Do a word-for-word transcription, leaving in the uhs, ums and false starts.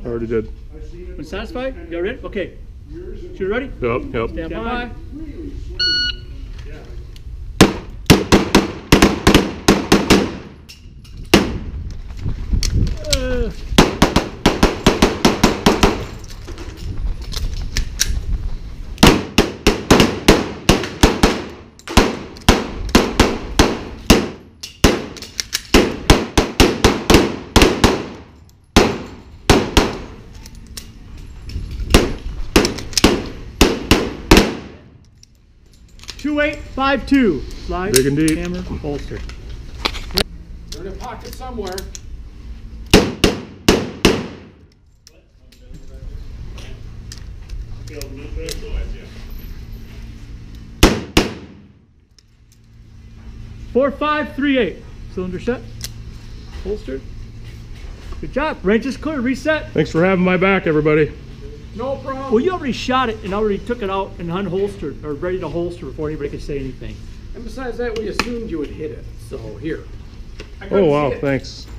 Already did. When satisfied? You ready? Okay. Shooter ready? Yep, yep. Stand by. Uh, two eight five two. Slide. Big and deep. Hammer. Holster. They're in a pocket somewhere. Four five three eight. Cylinder set. Holstered. Good job. Range is clear. Reset. Thanks for having my back, everybody. No problem. Well, you already shot it and already took it out and unholstered or ready to holster before anybody could say anything. And besides that, we assumed you would hit it. So here. I couldn't Oh, wow, see it. thanks.